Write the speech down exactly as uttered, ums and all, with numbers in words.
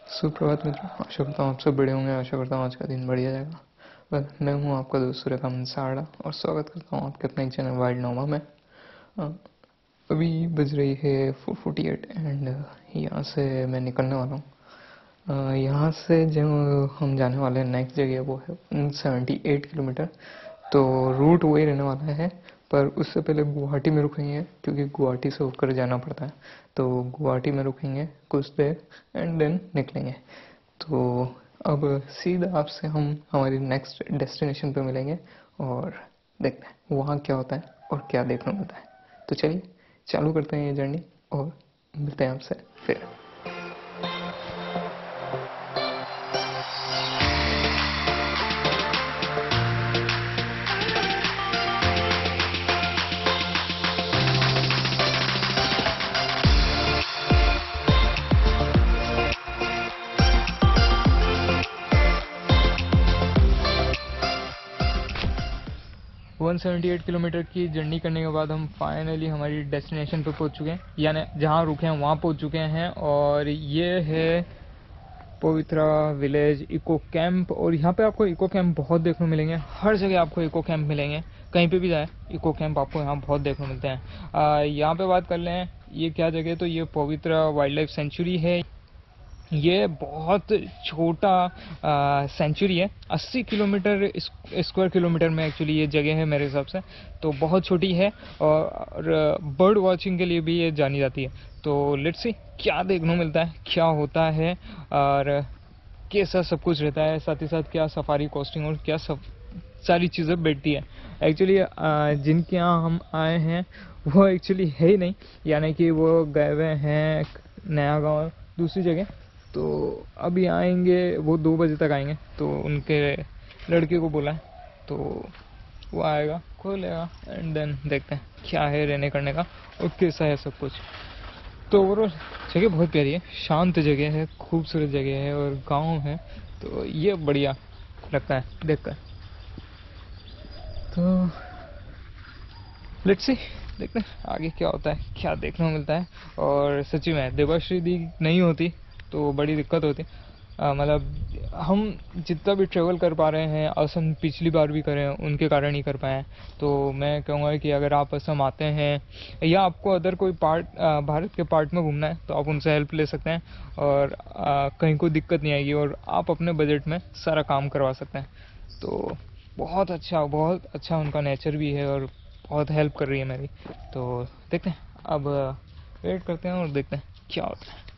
सुप्रभात मित्रों, आशा करता हूँ आप सब बढ़िया होंगे। आशा करता हूँ आज का दिन बढ़िया जाएगा। बस मैं हूँ आपका दोस्त सूर्यकांत साड़ा और स्वागत करता हूँ आपके अपने चैनल वाइल्ड नोवा में। अ, अभी बज रही है फोर फोर्टी एट एंड यहाँ से मैं निकलने वाला हूँ। अ, यहाँ से जो हम जाने वाले हैं नेक्स्ट जगह वो है सेवेंटी एट किलोमीटर। तो रूट वही रहने वाला है, पर उससे पहले गुवाहाटी में रुकेंगे क्योंकि गुवाहाटी से होकर जाना पड़ता है। तो गुवाहाटी में रुकेंगे कुछ देर एंड देन निकलेंगे। तो अब सीधा आपसे हम हमारी नेक्स्ट डेस्टिनेशन पे मिलेंगे और देखते हैं वहाँ क्या होता है और क्या देखने को मिलता है। तो चलिए चालू करते हैं ये जर्नी और मिलते हैं आपसे फिर। वन सेवेंटी एट किलोमीटर की जर्नी करने के बाद हम फाइनली हमारी डेस्टिनेशन पे पहुंच चुके हैं, यानी जहां रुके हैं वहां पहुंच चुके हैं। और ये है पवित्रा विलेज इको कैंप। और यहाँ पे आपको इको कैंप बहुत देखने को मिलेंगे, हर जगह आपको इको कैंप मिलेंगे। कहीं पे भी जाए इको कैंप आपको यहाँ बहुत देखने को मिलते हैं। यहाँ पे बात कर लें ये क्या जगह है, तो ये पवित्रा वाइल्ड लाइफ सेंचुरी है। ये बहुत छोटा सेंचुरी है, अस्सी किलोमीटर स्क्वायर किलोमीटर में एक्चुअली ये जगह है मेरे हिसाब से। तो बहुत छोटी है और बर्ड वॉचिंग के लिए भी ये जानी जाती है। तो लेट्स सी क्या देखने को मिलता है, क्या होता है और कैसा सब कुछ रहता है, साथ ही साथ क्या सफारी कॉस्टिंग और क्या सब सारी चीज़ें बैठती है। एक्चुअली जिनके यहाँ हम आए हैं वो एक्चुअली है ही नहीं, यानी कि वो गए हुए हैं नया गांव दूसरी जगह। तो अभी आएंगे, वो दो बजे तक आएंगे। तो उनके लड़के को बोला है, तो वो आएगा खोलेगा एंड देन देखते हैं क्या है रहने करने का और कैसा है सब कुछ। तो ओवरऑल जगह बहुत प्यारी है, शांत जगह है, खूबसूरत जगह है और गांव है। तो ये बढ़िया लगता है देखकर। तो लेट्स सी देखते हैं आगे क्या होता है, क्या देखने को मिलता है। और सच्ची में देवाश्री दी नहीं होती तो बड़ी दिक्कत होती। मतलब हम जितना भी ट्रेवल कर पा रहे हैं, असम पिछली बार भी करे हैं, उनके कारण ही कर पाए हैं। तो मैं कहूँगा कि अगर आप असम आते हैं या आपको अदर कोई पार्ट भारत के पार्ट में घूमना है तो आप उनसे हेल्प ले सकते हैं और आ, कहीं कोई दिक्कत नहीं आएगी और आप अपने बजट में सारा काम करवा सकते हैं। तो बहुत अच्छा बहुत अच्छा उनका नेचर भी है और बहुत हेल्प कर रही है मेरी। तो देखते हैं अब वेट करते हैं और देखते हैं क्या होता है।